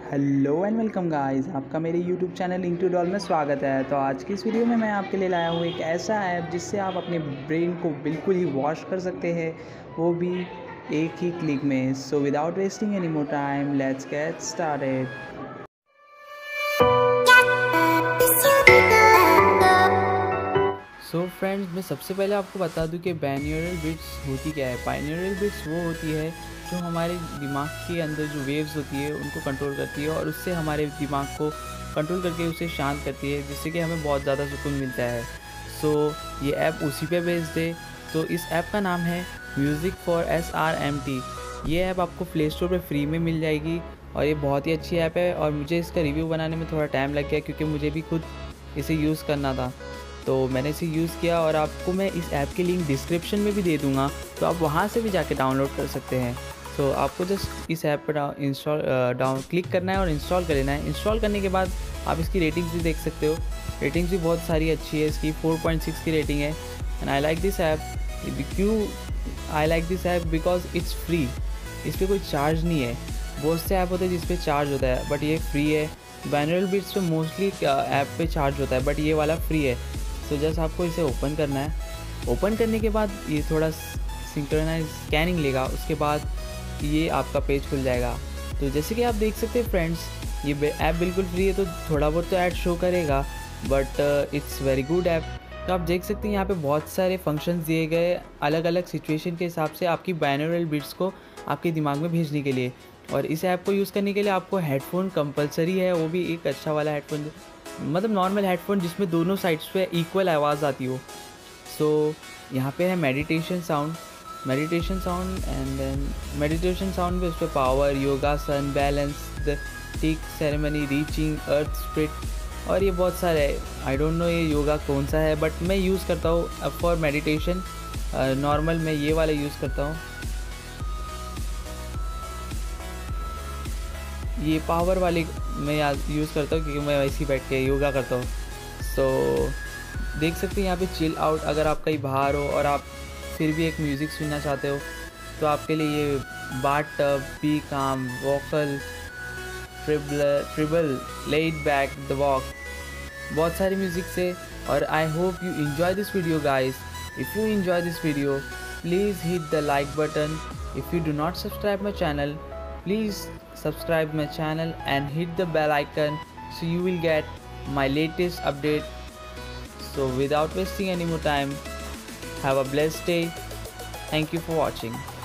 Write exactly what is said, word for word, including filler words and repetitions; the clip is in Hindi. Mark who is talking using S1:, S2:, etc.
S1: हेलो एंड वेलकम गाइस, आपका मेरे यूट्यूब चैनल इंटू डॉल में स्वागत है। तो आज की इस वीडियो में मैं आपके लिए लाया हूँ एक ऐसा ऐप जिससे आप अपने ब्रेन को बिल्कुल ही वॉश कर सकते हैं, वो भी एक ही क्लिक में। So without wasting any more time, let's get started.
S2: So so friends, मैं सबसे पहले आपको बता दूं कि बाइनॉरल बिट्स होती क्या है। बाइनॉरल बिट्स वो होती है जो हमारे दिमाग के अंदर जो वेव्स होती है उनको कंट्रोल करती है और उससे हमारे दिमाग को कंट्रोल करके उसे शांत करती है, जिससे कि हमें बहुत ज़्यादा सुकून मिलता है। सो so, ये ऐप उसी पे बेस्ड है। तो इस ऐप का नाम है music for S R M T. ये ऐप आपको प्ले स्टोर पर फ्री में मिल जाएगी और ये बहुत ही अच्छी ऐप है। और मुझे इसका रिव्यू बनाने में थोड़ा टाइम लग गया क्योंकि मुझे भी खुद इसे यूज़ करना था, तो मैंने इसे यूज़ किया और आपको मैं इस ऐप की लिंक डिस्क्रिप्शन में भी दे दूँगा, तो आप वहाँ से भी जाके डाउनलोड कर सकते हैं। तो आपको जस्ट इस ऐप पर इंस्टॉल डाउन क्लिक करना है और इंस्टॉल कर लेना है। इंस्टॉल करने के बाद आप इसकी रेटिंग्स भी देख सकते हो। रेटिंग्स भी बहुत सारी अच्छी है, इसकी फोर पॉइंट सिक्स की रेटिंग है। And I like this app. क्यों I like this app? Because it's free. इस पर कोई चार्ज नहीं है। बहुत से ऐप होते हैं जिस पे चार्ज होता है, बट ये फ्री है। बाइनॉरल बिट्स पे मोस्टली ऐप पे चार्ज होता है, बट ये वाला फ्री है। तो जस्ट आपको इसे ओपन करना है। ओपन करने के बाद ये थोड़ा सिंक्रोनाइज स्कैनिंग लेगा, उसके बाद ये आपका पेज खुल जाएगा। तो जैसे कि आप देख सकते हैं फ्रेंड्स, ये ऐप बिल्कुल फ्री है, तो थोड़ा बहुत तो ऐड शो करेगा, but it's very good app. तो आप देख सकते हैं यहाँ पे बहुत सारे फंक्शंस दिए गए अलग अलग सिचुएशन के हिसाब से आपकी बाइनॉरल बिट्स को आपके दिमाग में भेजने के लिए। और इस ऐप को यूज़ करने के लिए आपको हेडफोन कंपलसरी है, वो भी एक अच्छा वाला हेडफोन, मतलब नॉर्मल हेडफोन जिसमें दोनों साइड्स पे इक्वल आवाज़ आती हो। सो so, यहाँ पे है meditation sound meditation sound and then meditation sound में उस पर power, yogasan, balance, the tick ceremony, reaching, earth spirit और ये बहुत सारे है। आई डोंट नो ये योगा कौन सा है, बट मैं यूज़ करता हूँ फॉर मेडिटेशन। नॉर्मल मैं ये वाला यूज़ करता हूँ। ये पावर वाली मैं यूज़ करता हूँ क्योंकि मैं वैसे ही बैठ के योगा करता हूँ। सो so, देख सकते हैं यहाँ पे चिल आउट। अगर आप कहीं बाहर हो और आप फिर भी एक म्यूज़िक सुनना चाहते हो तो आपके लिए ये bath tub, be calm, vocal, tribal, laid back, the walk, बहुत सारे म्यूज़िक से। और I hope you enjoy this video guys. If you enjoy this video, please hit the like button. If you do not subscribe my channel, please subscribe my channel and hit the bell icon so you will get my latest update. So without wasting any more time, have a blessed day. Thank you for watching.